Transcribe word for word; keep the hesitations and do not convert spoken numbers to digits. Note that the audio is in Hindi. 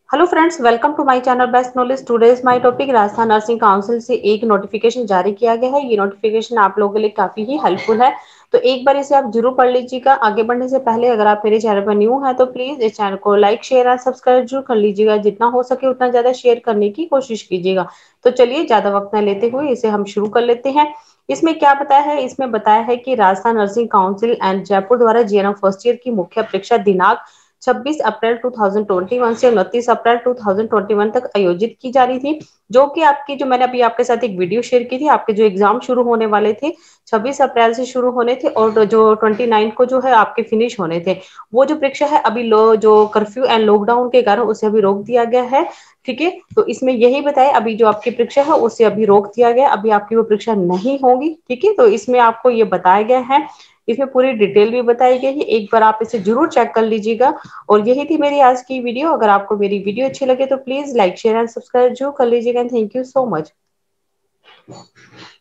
Hello friends, welcome to my channel best knowledge. Today's my topic Rajasthan nursing council से एक नोटिफिकेशन जारी किया गया है। ये नोटिफिकेशन आप लोगों के लिए काफी ही हेल्पफुल है, तो एक बार इसे आप जरूर पढ़ लीजिएगा। आगे बढ़ने से पहले अगर आप मेरे चैनल पर न्यू हैं तो प्लीज इस चैनल को लाइक शेयर और सब्सक्राइब जरूर कर लीजिएगा। जितना हो सके उतना ज्यादा शेयर करने की कोशिश कीजिएगा। तो चलिए ज्यादा वक्त न लेते हुए इसे हम शुरू कर लेते हैं। इसमें क्या बताया है? इसमें बताया है कि Rajasthan nursing council and Jaipur द्वारा जीएनएम फर्स्ट ईयर की मुख्य परीक्षा दिनांक छब्बीस अप्रैल दो हज़ार इक्कीस से उनतीस अप्रैल दो हज़ार इक्कीस तक आयोजित की जा रही थी। जो कि आपकी, जो मैंने अभी आपके साथ एक वीडियो शेयर की थी, आपके जो एग्जाम शुरू होने वाले थे छब्बीस अप्रैल से शुरू होने थे और जो उनतीस को जो है आपके फिनिश होने थे। वो जो परीक्षा है अभी लो जो कर्फ्यू एंड लॉकडाउन के कारण उसे अभी रोक दिया गया है। ठीक है, तो इसमें यही बताया अभी जो आपकी परीक्षा है उसे अभी रोक दिया गया, अभी आपकी वो परीक्षा नहीं होगी। ठीक है, तो इसमें आपको ये बताया गया है, इसमें पूरी डिटेल भी बताई गई है। एक बार आप इसे जरूर चेक कर लीजिएगा। और यही थी मेरी आज की वीडियो। अगर आपको मेरी वीडियो अच्छी लगे तो please like share and subscribe जरूर कर लीजिएगा। Thank you so much.